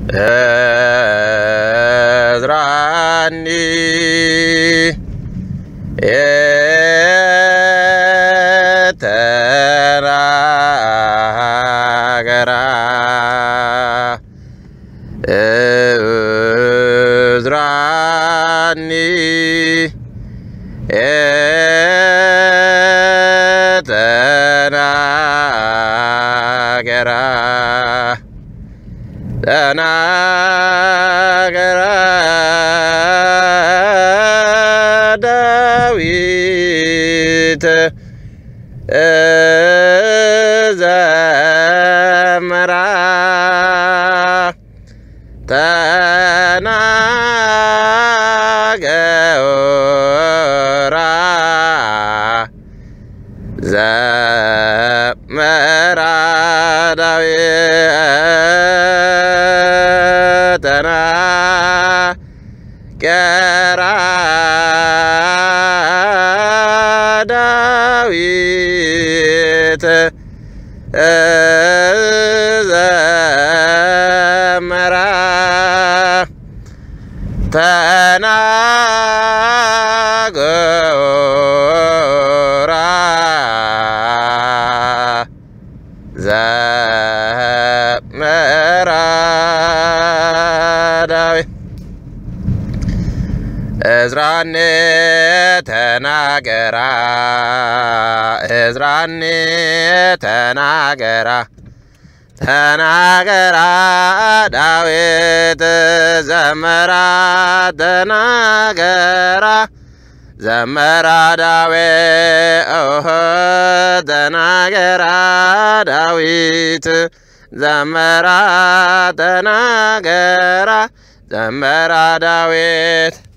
እዝራኒ የተናገራ እዝራኒ የተናገራ ተናገራ ዳዊት ዘመራ ተናገራ ዘመራ ዳዊት ተናገራ ዳዊት ዘመራ ተናገራ ዘመራ ዳዊት እዝራኒ ተናገራ እዝራኒ ተናገራ ተናገራ ዳዊት ዘመራ ተናገራ ዘመራ ዳዊት ተናገራ ዳዊት ዘመራ ተናገራ ዘመራ ዳዊት